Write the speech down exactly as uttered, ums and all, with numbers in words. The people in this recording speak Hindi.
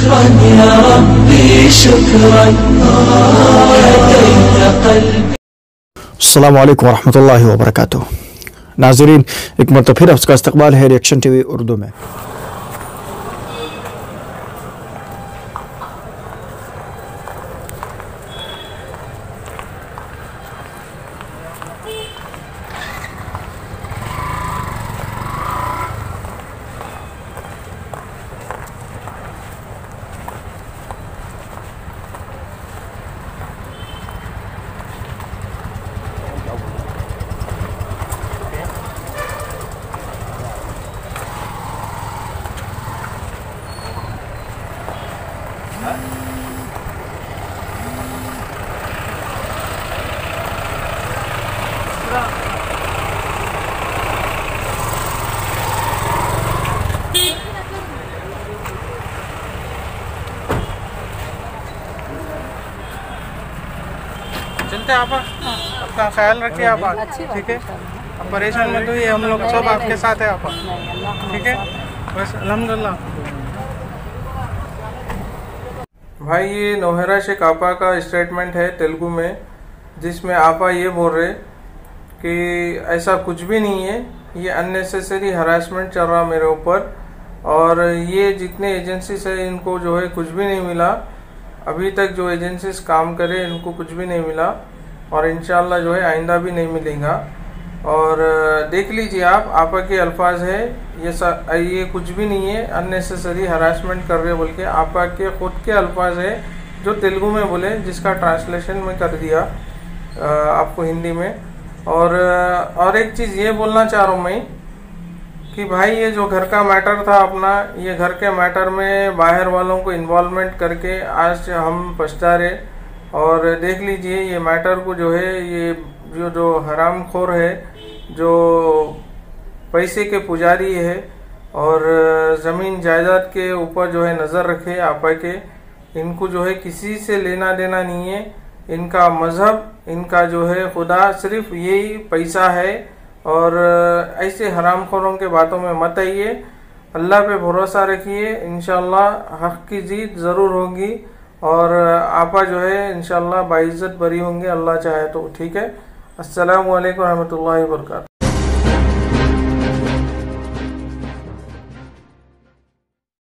शुक्रा या रब्बी शुक्रा हदैत क़ल्बी। अस्सलामु अलैकुम वरहमतुल्लाहि वबरकातुहू। नाज़रीन, एक मरतबा फिर आपका इस्तकबाल है रिएक्शन टीवी उर्दू में। चलते आप अपना ख्याल रखिए आप, ठीक है? अब परेशान मत होइए, हम लोग सब आपके साथ है आप, ठीक है? बस अल्हम्दुलिल्लाह। भाई ये नौहेरा शेख आपा का स्टेटमेंट है तेलुगु में, जिसमें आपा ये बोल रहे कि ऐसा कुछ भी नहीं है, ये अननेसेसरी हरासमेंट चल रहा मेरे ऊपर, और ये जितने एजेंसीज है इनको जो है कुछ भी नहीं मिला अभी तक, जो एजेंसीज काम करे इनको कुछ भी नहीं मिला, और इंशाल्लाह जो है आइंदा भी नहीं मिलेगा। और देख लीजिए आप, आपा के अल्फाज है, ये सा, ये कुछ भी नहीं है, अननेसेसरी हरासमेंट कर रहे बोल के आपा के खुद के अल्फाज है जो तेलुगु में बोले, जिसका ट्रांसलेशन में कर दिया आपको हिंदी में। और और एक चीज़ ये बोलना चाह रहा हूँ मैं कि भाई ये जो घर का मैटर था अपना, ये घर के मैटर में बाहर वालों को इन्वॉल्वमेंट करके आज हम पछता रहे। और देख लीजिए ये मैटर को जो है, ये जो जो हरामखोर है, जो पैसे के पुजारी है और ज़मीन जायदाद के ऊपर जो है नज़र रखे आपा के, इनको जो है किसी से लेना देना नहीं है। इनका मज़हब, इनका जो है खुदा सिर्फ यही पैसा है, और ऐसे हरामखोरों के बातों में मत आइए। अल्लाह पे भरोसा रखिए, इंशाल्लाह हक़ की जीत ज़रूर होगी, और आपा जो है इंशाल्लाह बाइज़्ज़त बरी होंगे, अल्लाह चाहे तो, ठीक है? अस्सलामु अलैकुम रहमतुल्लाहि व बरकातहू।